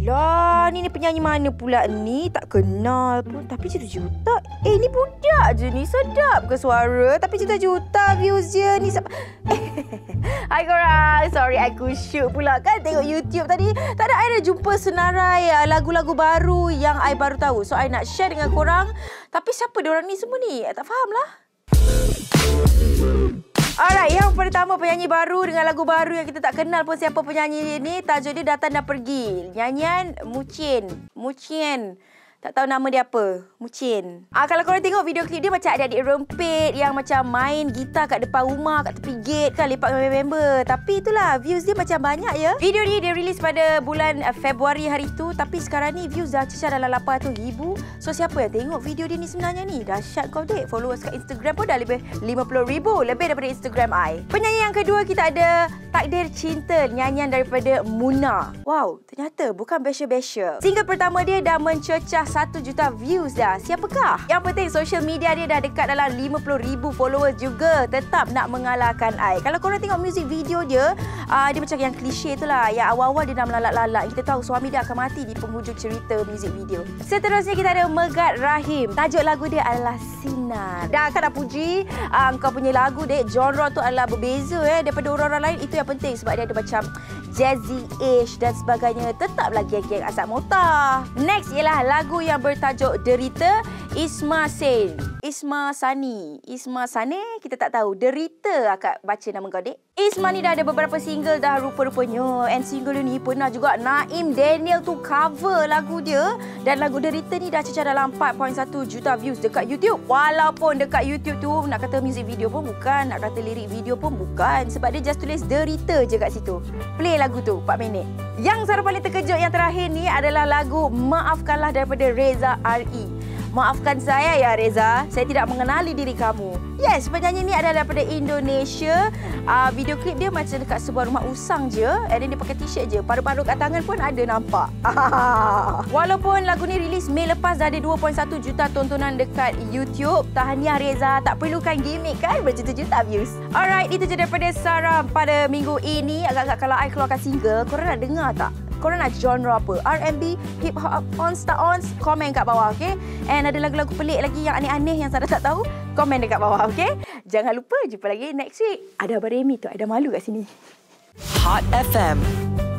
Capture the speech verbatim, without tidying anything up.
Lah, ni, ni penyanyi mana pula ni? Tak kenal pun. Tapi juta-juta. Eh, ni budak je ni. Sedap ke suara? Tapi juta-juta views je ni. Hai korang. Sorry, aku shoot pula kan tengok YouTube tadi. Tak ada, I dah jumpa senarai lagu-lagu baru yang I baru tahu. So, I nak share dengan korang. Tapi siapa diorang ni semua ni? I tak faham lah. Alright, yang pertama penyanyi baru dengan lagu baru yang kita tak kenal pun siapa penyanyi ni. Tajuk dia Datang dan Pergi. Nyanyian Mucin. Mucin. Tak tahu nama dia apa. Mucin. Ah, kalau korang tengok video klip dia macam adik-adik rempit yang macam main gitar kat depan rumah, kat tepi gate kan, lepak dengan member. Tapi itulah, views dia macam banyak ya. Video ni dia release pada bulan uh, Februari hari tu. Tapi sekarang ni views dah cecah dalam lapan ratus ribu. So siapa yang tengok video dia ni sebenarnya ni? Dahsyat kau dek. Followers kat Instagram pun dah lebih lima puluh ribu. Lebih daripada Instagram I. Penyanyi yang kedua kita ada Takdir Cinta. Nyanyian daripada Muna. Wow, ternyata bukan besya-besya. Single pertama dia dah mencecah satu juta views dah. Siapakah? Yang penting social media dia dah dekat dalam lima puluh ribu followers juga. Tetap nak mengalahkan I. Kalau korang tengok music video dia, uh, dia macam yang klise tu lah. Yang awal-awal dia dah melalat-lalat. Kita tahu suami dia akan mati di penghujung cerita music video. Seterusnya kita ada Megat Rahim. Tajuk lagu dia adalah Sinar. Dah kan nak puji uh, kau punya lagu dek. Genre tu adalah berbeza eh daripada orang-orang lain. Itu yang penting sebab dia ada macam jazzy-ish dan sebagainya. Tetaplah geng-geng asap motah. Next ialah lagu yang bertajuk Derita, Isma Sen. Isma Sani. Isma Sane, kita tak tahu. Derita akak baca nama kau dek. Isma ni dah ada beberapa single dah rupa-rupanya. And single ni pernah juga Naim Daniel tu cover lagu dia. Dan lagu Derita ni dah cecah dalam empat perpuluhan satu juta views dekat YouTube. Walaupun dekat YouTube tu nak kata music video pun bukan, nak kata lirik video pun bukan. Sebab dia just tulis Derita je kat situ. Play lagu tu empat minit. Yang saya paling terkejut yang terakhir ni adalah lagu Maafkanlah daripada Reza R E. Maafkan saya ya Reza, saya tidak mengenali diri kamu. Yes, penyanyi ni adalah daripada Indonesia. Uh, video klip dia macam dekat sebuah rumah usang je. And then dia pakai t-shirt je. Paru-paru kat tangan pun ada nampak. Walaupun lagu ni rilis Mei lepas dah ada dua perpuluhan satu juta tontonan dekat YouTube. Tahniah Reza, tak perlukan gimmick kan? Berjuta-juta views. Alright, itu je daripada Sarah pada minggu ini. Agak-agak kalau I keluarkan single, korang nak dengar tak? Korang nak genre apa? R and B, hip hop, ons tak ons? Komen kat bawah, okay? And ada lagu-lagu pelik lagi yang aneh-aneh yang Sarah tak tahu? Komen dekat bawah, okay? Jangan lupa, jumpa lagi next week. Ada Abang Remy tu, I dah malu kat sini. Hot F M.